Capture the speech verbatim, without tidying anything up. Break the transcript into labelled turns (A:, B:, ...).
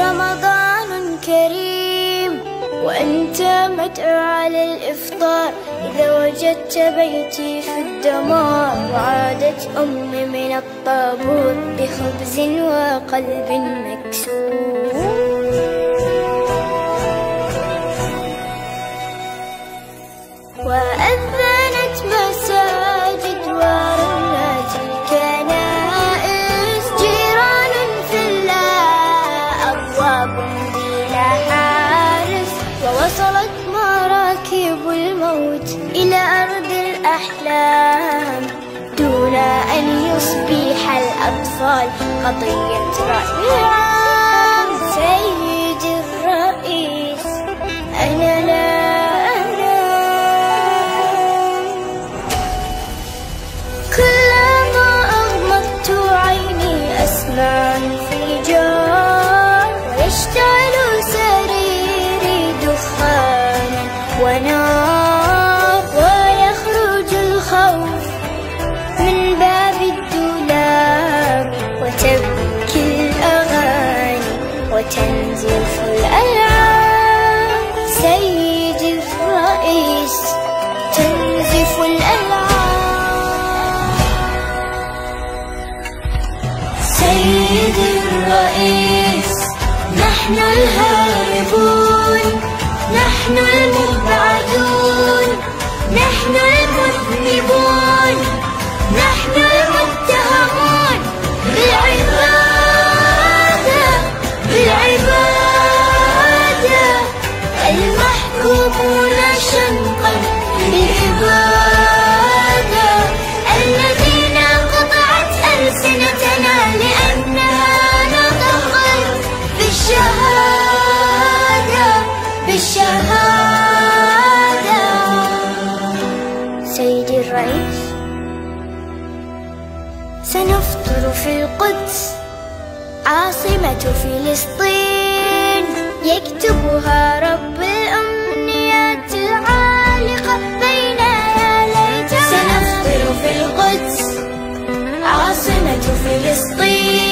A: رمضان كريم وأنت مدعو على الإفطار، إذا وجدت بيتي في الدمار وعادت أمي من الطابور بخبز وقلب مكسور. وأذنت مساجد ورنت الكنائس، جيران في الله أبواب بلا حارس، ووصلت مراكب الموت إلى أرض الأحلام دون أن يصبح الأطفال قضية رأي عام. سيدي الرئيس أنا لا انفجار ويشتعل سريري دخانا ونار، ويخرج الخوف من باب الدولاب وتبكي الأغاني وتنزف الألعاب. سيدي الرئيس تنزف الألعاب. سيدي الرئيس نحن الهاربون، نحن المبعدون، نحن المذنبون، نحن المتهمون بالعبادة بالعبادة، المحكومون شنقا بالإبادة، الذين قطعت ألسنتنا لأنها نطقت بالشهادة بالشهادة. سيدي الرئيس سنفطر في القدس عاصمة فلسطين، يكتبها رب الأمنيات العالقة بين يدينا. سنفطر في القدس عاصمة فلسطين،